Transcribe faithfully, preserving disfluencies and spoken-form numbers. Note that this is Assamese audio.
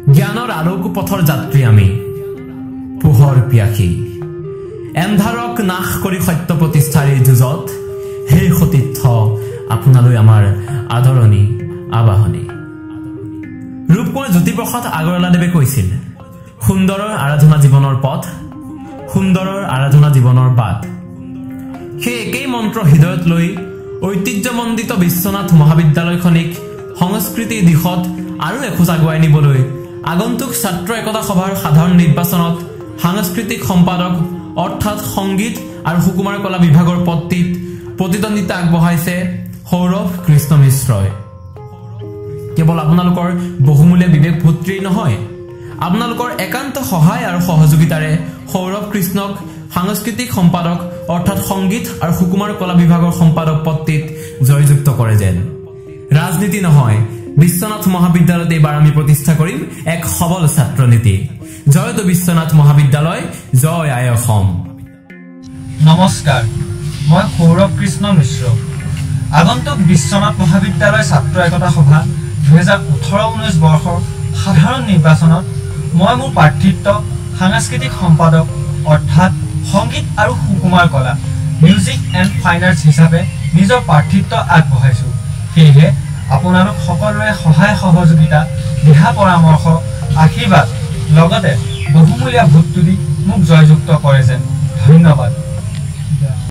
জ্ঞানৰ আলোক পথৰ যাত্ৰী আমি পোহৰ পিয়াসী এন্ধাৰক নাশ কৰি সত্য প্ৰতিষ্ঠাৰ এই যুঁজত হে সতীৰ্থ আপোনালৈ আমাৰ আদৰণি আবাহনী ৰূপকোঁৱৰ জ্যোতিপ্ৰসাদ আগৰৱালাদেৱে কৈছিল সুন্দৰৰ আৰাধনা জীৱনৰ পথ সুন্দৰৰ আৰাধনা জীৱনৰ বাট সেই একেই মন্ত্ৰ হৃদয়ত লৈ ঐতিহ্যমণ্ডিত বিশ্বনাথ মহাবিদ্যালয়খনিক সংস্কৃতিৰ দিশত আৰু এখোজ আগুৱাই নিবলৈ আগন্তুক ছাত্ৰ একতা সভাৰ সাধাৰণ নিৰ্বাচনত সাংস্কৃতিক সম্পাদক অৰ্থাৎ সংগীত আৰু সুকুমাৰ কলা বিভাগৰ পদটিত প্ৰতিদ্বন্দ্বিতা আগবঢ়াইছে সৌৰভ কৃষ্ণ মিশ্ৰই কেৱল আপোনালোকৰ বহুমূলীয়া বিবেক ভূত্ৰেই নহয় আপোনালোকৰ একান্ত সহায় আৰু সহযোগিতাৰে সৌৰভ কৃষ্ণক সাংস্কৃতিক সম্পাদক অৰ্থাৎ সংগীত আৰু সুকুমাৰ কলা বিভাগৰ সম্পাদক পদটিত জয়যুক্ত কৰে যেন ৰাজনীতি নহয় বিশ্বনাথ মহাবিদ্যালয়ত এইবাৰ আমি প্ৰতিষ্ঠা কৰিম এক সবল ছাত্ৰ নীতি জয়তো বিশ্বনাথ মহাবিদ্যালয় জয় আই অসম নমস্কাৰ মই সৌৰভ কৃষ্ণ মিশ্ৰ আগন্তুক বিশ্বনাথ মহাবিদ্যালয় ছাত্ৰ একতা সভা দুহেজাৰ ওঠৰ ঊনৈশ বৰ্ষৰ সাধাৰণ নিৰ্বাচনত মই মোৰ প্ৰাৰ্থিত্ব সাংস্কৃতিক সম্পাদক অৰ্থাৎ সংগীত আৰু সুকুমাৰ কলা মিউজিক এণ্ড ফাইন আৰ্টছ হিচাপে নিজৰ প্ৰাৰ্থিত্ব আগবঢ়াইছোঁ সেয়েহে আপোনালোক সকলোৰে সহায় সহযোগিতা দিহা পৰামৰ্শ আশীৰ্বাদ লগতে বহুমূলীয়া ভোট তুলি মোক জয়যুক্ত কৰে যেন ধন্যবাদ।